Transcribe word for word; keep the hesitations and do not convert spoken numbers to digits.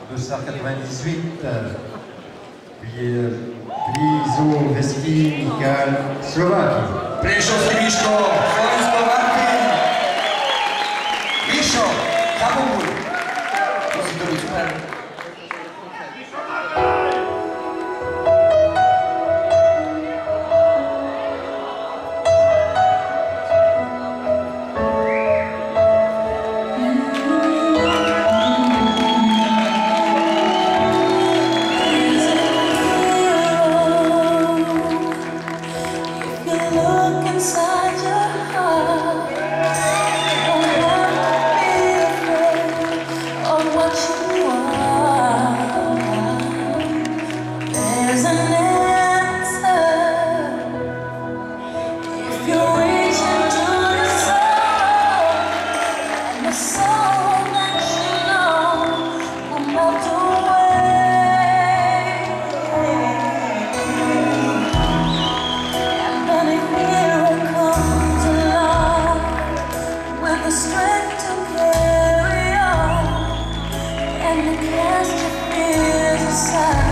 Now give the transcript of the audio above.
deux cent quatre-vingt-dix-huit. Puis Plizoveski Michal, Slovaquie. Plišovský Miško, Slovensko-Slováky. Mišo, zapomuj. Musí to být super. Strength to carry on, and the cast of fears aside.